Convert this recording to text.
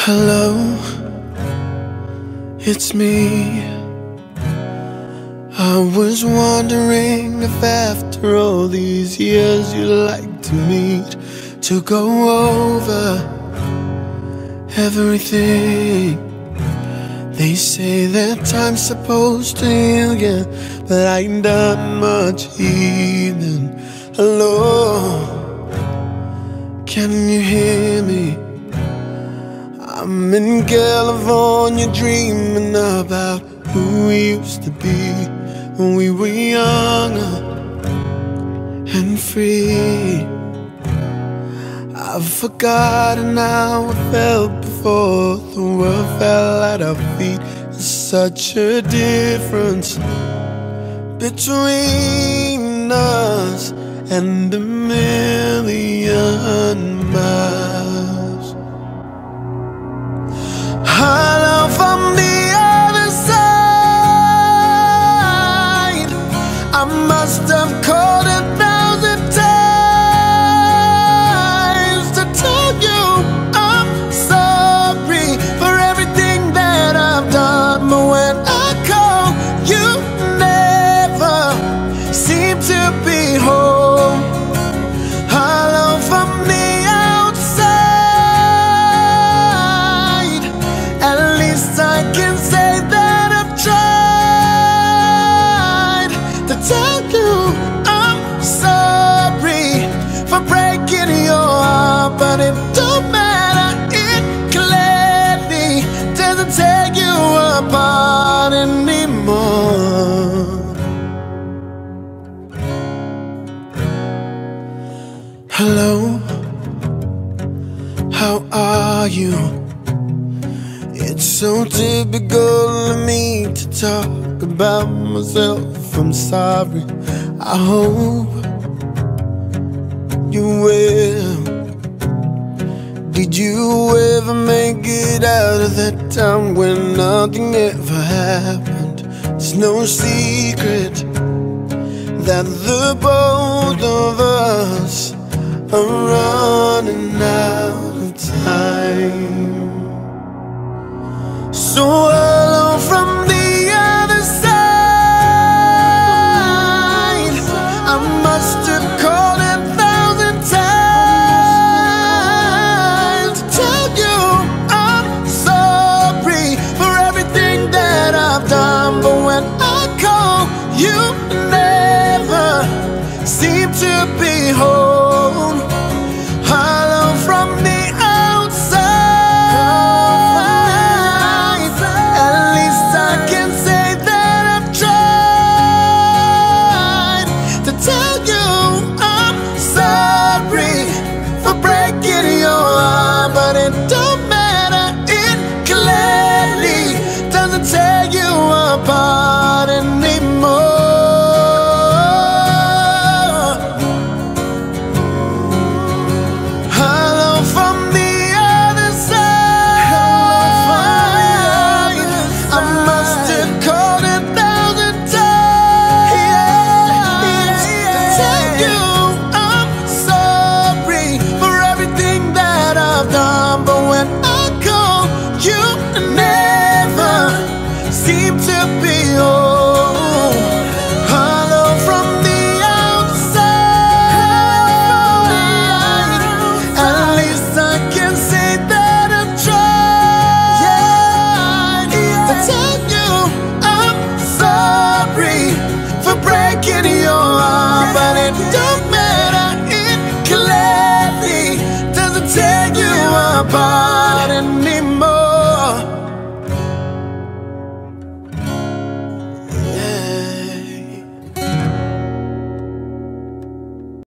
Hello, it's me. I was wondering if after all these years you'd like to meet to go over everything. They say that time's supposed to heal, yeah, but I ain't done much healing. Hello, can you hear me? I'm in California dreaming about who we used to be when we were younger and free. I've forgotten how it felt before the world fell at our feet. There's such a difference between us and a million miles. Hello from the other side. I must have called 1,000 times to tell you I'm sorry for everything that I've done. But when I call, you never seem to be home. Hello from the outside. At least I can say that I've tried to tell you I'm sorry for breaking your heart, but it don't matter, it clearly doesn't tear you apart anymore. Hello, how are you? It's so typical of me to talk about myself. I'm sorry, I hope you will. Did you ever make it out of that time when nothing ever happened? It's no secret that the both of us are running out of time. So hello from the other side. I must have called 1,000 times to tell you I'm sorry for everything that I've done. But when I call, you never seem to be home. Hello from the outside. At least I can say that I've tried to tell you I'm sorry for breaking your heart, but it don't matter, it clearly doesn't tear you apart anymore. Hello from the other side. I must have called 1,000 times to tell you